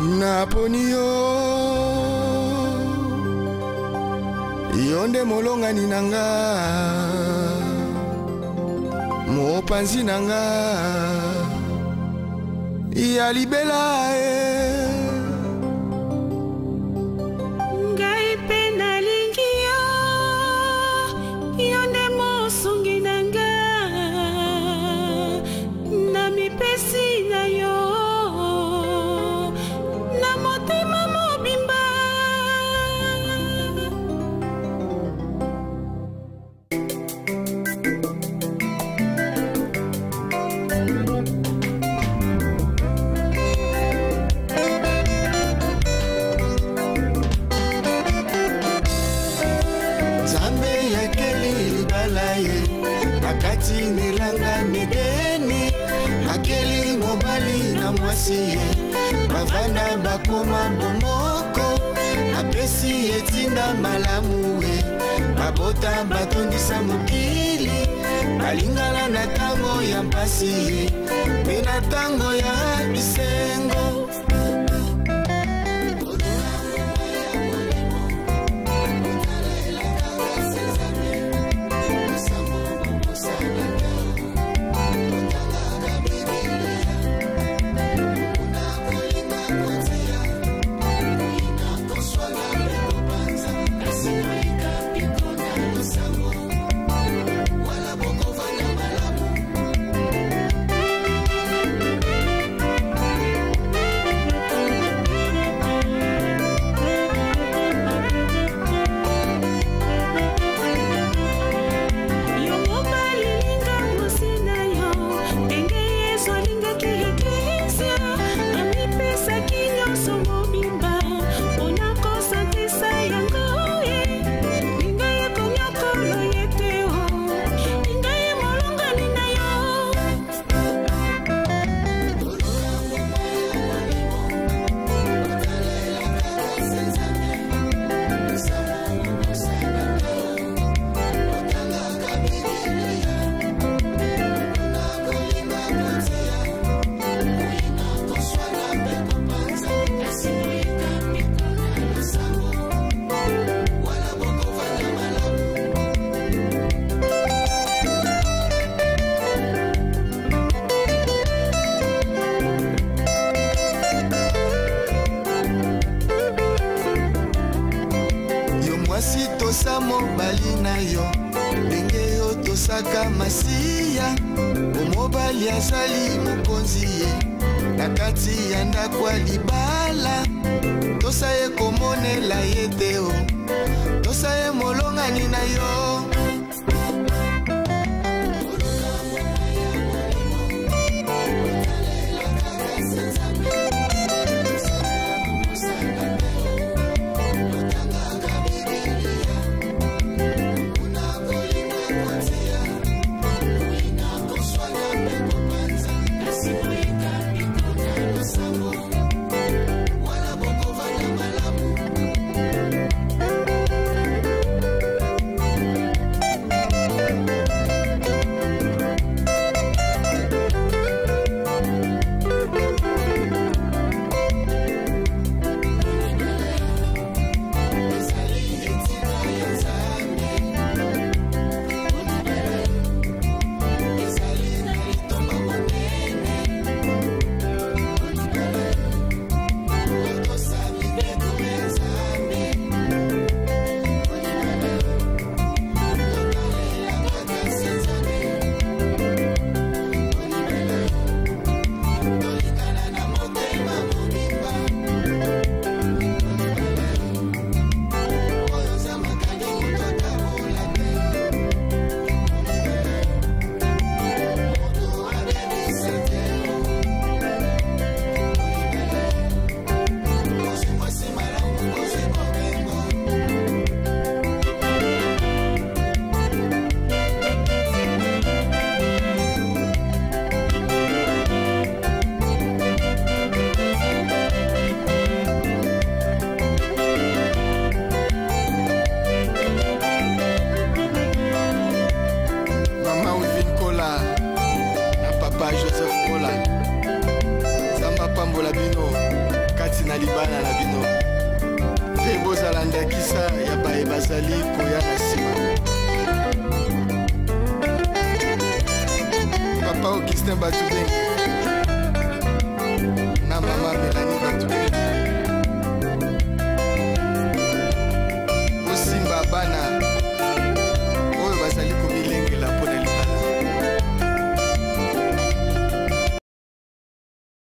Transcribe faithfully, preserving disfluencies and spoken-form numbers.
naponi yo yonde molongani nanga mopanzi nanga ya libela e ngai pe nalingi yo yonde mosungi nanga na mipesi na yo na motema mobimba nakati nilanga mideni akeli mobali na mwasi bavanda bakoma bomoko apesi etinda malamu e babota batondisa mokili balingana na tango ya mpasi pe na tango ya bisengo mobali na yo ndenge yo tosaka masiya omobali azali mokonzi ye na kati ya ndako ya libala tosa ye komonela ye te o tosa ye molongani na yo libala na bino mpe bozala ndakisa ya baye bazali koya na nsima. Papa Augustin Batubenge